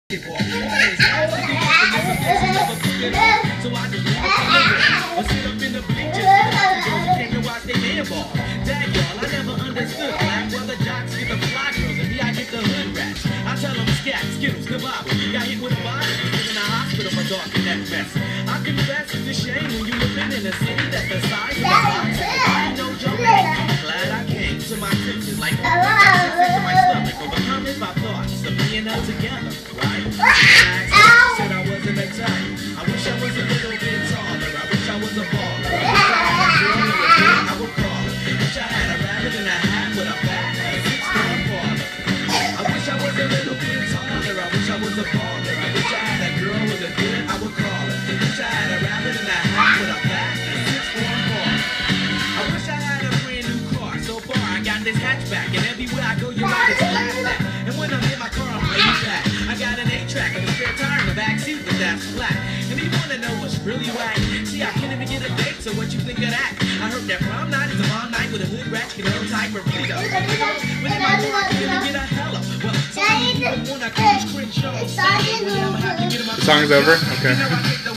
So I just sit up in the bleachers, came to watch they handball. That y'all, I never understood black. Well, the jocks get the fly girls, and me, I get the hood rats. I tell them scat, skittles, kebab. Got hit with a body, in the hospital for talking that mess. I confess it's a shame when you living in a city that's the size of a box. I know joke, I'm glad I came to my senses, like to my stomach, overcoming my thoughts of being all together, right? Said I wasn't a type. I wish I was a little bit taller. I wish I was a baller. I would call her. Wish I had a rabbit in a hat with a bat and a 6-star parlor. I wish I was a little bit taller. I wish I was a baller. I wish I had a girl with a good. I would call her. Wish I had a rabbit in a hat with a bat and a 6-star parlor. I wish I had a brand new car. So far I got this hatchback, and everywhere I go you might just laugh at. And when I'm in my car I'm way back. I got an 8-track with a spare tire in the backseat, but that's flat. And you wanna know what's really whack? See, I can't even get a date, so what you think of that? I heard that prom night is a mom night with a hood rat, you know, type of burrito. When in my car, I can't get a hello. Well, so I wanna cringe show. The song is over? Okay.